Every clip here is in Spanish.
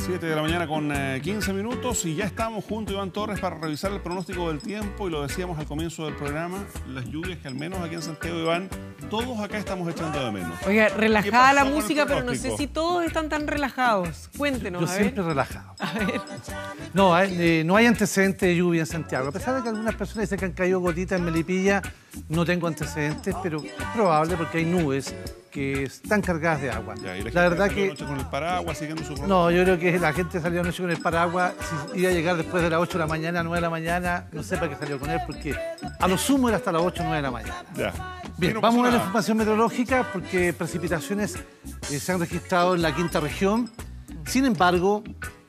7 de la mañana con 15 minutos y ya estamos junto a Iván Torres para revisar el pronóstico del tiempo y lo decíamos al comienzo del programa, las lluvias que al menos aquí en Santiago, Iván, todos acá estamos echando de menos. Oiga, relajada la música, pero no sé si todos están tan relajados. Cuéntenos, Yo siempre relajado. A ver. No hay antecedentes de lluvia en Santiago. A pesar de que algunas personas dicen que han caído gotitas en Melipilla, no tengo antecedentes, pero es probable porque hay nubes que están cargadas de agua. Ya, y la verdad que con el paraguas siguiendo su no, yo creo que la gente salió anoche con el paraguas. Si iba a llegar después de las 8 de la mañana, 9 de la mañana, no sé para qué salió con él, porque a lo sumo era hasta las 8 o 9 de la mañana. Ya. Bien, vamos a ver la información meteorológica porque precipitaciones se han registrado en la quinta región. Sin embargo,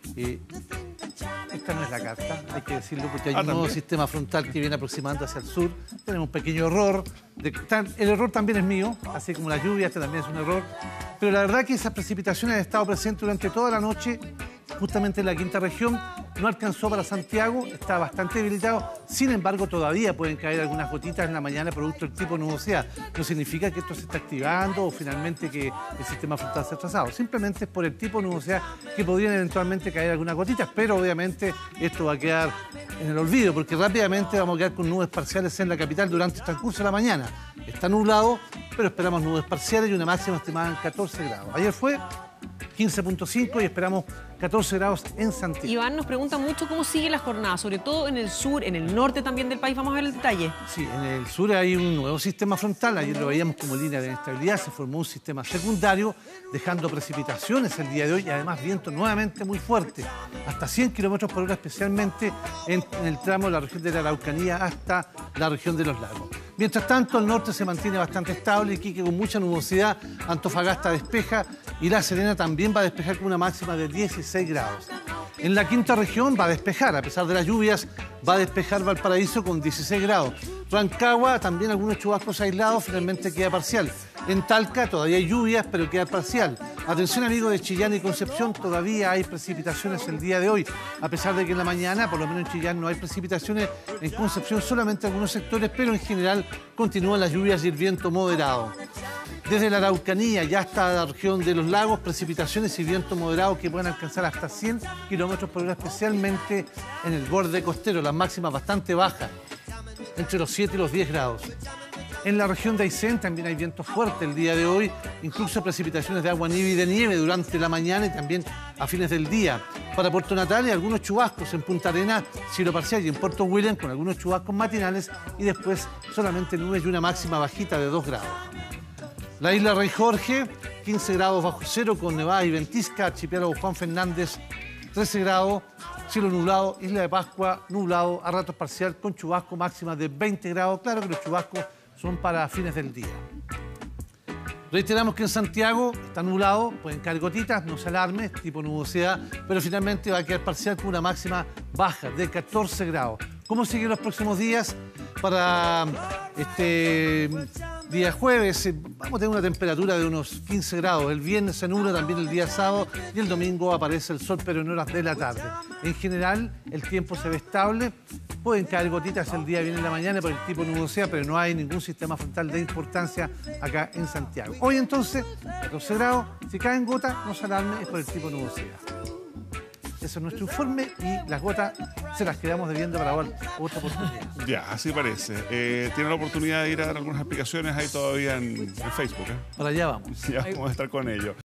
esta no es la carta, hay que decirlo, porque hay un nuevo sistema frontal que viene aproximando hacia el sur. Tenemos un pequeño error. El error también es mío, así como la lluvia, este también es un error. Pero la verdad que esas precipitaciones han estado presentes durante toda la noche, justamente en la quinta región. No alcanzó para Santiago, está bastante debilitado. Sin embargo, todavía pueden caer algunas gotitas en la mañana producto del tipo nubosidad. No significa que esto se está activando o finalmente que el sistema frontal se ha trazado. Simplemente es por el tipo de nubosidad que podrían eventualmente caer algunas gotitas, pero obviamente esto va a quedar en el olvido porque rápidamente vamos a quedar con nubes parciales en la capital durante el transcurso de la mañana. Está nublado, pero esperamos nubes parciales y una máxima estimada en 14 grados. Ayer fue 15.5 y esperamos 14 grados en Santiago. Iván nos pregunta mucho cómo sigue la jornada, sobre todo en el sur, en el norte también del país. Vamos a ver el detalle. Sí, en el sur hay un nuevo sistema frontal. Ayer lo veíamos como línea de inestabilidad. Se formó un sistema secundario, dejando precipitaciones el día de hoy y además viento nuevamente muy fuerte, hasta 100 kilómetros por hora, especialmente en el tramo de la región de la Araucanía hasta la región de los lagos. Mientras tanto, el norte se mantiene bastante estable, Iquique con mucha nubosidad, Antofagasta despeja y La Serena también va a despejar con una máxima de 16 grados. En la quinta región va a despejar, a pesar de las lluvias, va a despejar Valparaíso con 16 grados. Rancagua, también algunos chubascos aislados, finalmente queda parcial. En Talca todavía hay lluvias, pero queda parcial. Atención amigos de Chillán y Concepción, todavía hay precipitaciones el día de hoy. A pesar de que en la mañana, por lo menos en Chillán, no hay precipitaciones, en Concepción solamente algunos sectores, pero en general continúan las lluvias y el viento moderado. Desde la Araucanía ya hasta la región de los lagos, precipitaciones y viento moderado que pueden alcanzar hasta 100 kilómetros por hora, especialmente en el borde costero, las máximas bastante bajas, entre los 7 y los 10 grados. En la región de Aysén también hay viento fuerte el día de hoy, incluso precipitaciones de agua nieve y de nieve durante la mañana y también a fines del día. Para Puerto Natales, algunos chubascos en Punta Arenas, cielo parcial, y en Puerto William con algunos chubascos matinales y después solamente nubes y una máxima bajita de 2 grados. La isla Rey Jorge, 15 grados bajo cero con nevada y ventisca, archipiélago Juan Fernández, 13 grados, cielo nublado, Isla de Pascua, nublado, a ratos parcial con chubasco máxima de 20 grados. Claro que los chubascos son para fines del día. Reiteramos que en Santiago está nublado, pueden caer gotitas, no se alarme, tipo nubosidad, pero finalmente va a quedar parcial con una máxima baja de 14 grados. ¿Cómo siguen los próximos días? Para este día jueves vamos a tener una temperatura de unos 15 grados. El viernes se nubla también el día sábado y el domingo aparece el sol, pero en horas de la tarde. En general, el tiempo se ve estable. Pueden caer gotitas el día viernes en la mañana por el tipo de nubosidad, pero no hay ningún sistema frontal de importancia acá en Santiago. Hoy entonces, 14 grados. Si caen gotas, no se alarmen, es por el tipo de nubosidad. Ese es nuestro informe y las gotas se las quedamos debiendo para otra oportunidad. Ya, así parece. Tienen la oportunidad de ir a dar algunas explicaciones ahí todavía en Facebook. Para allá vamos. Ya vamos a estar con ellos.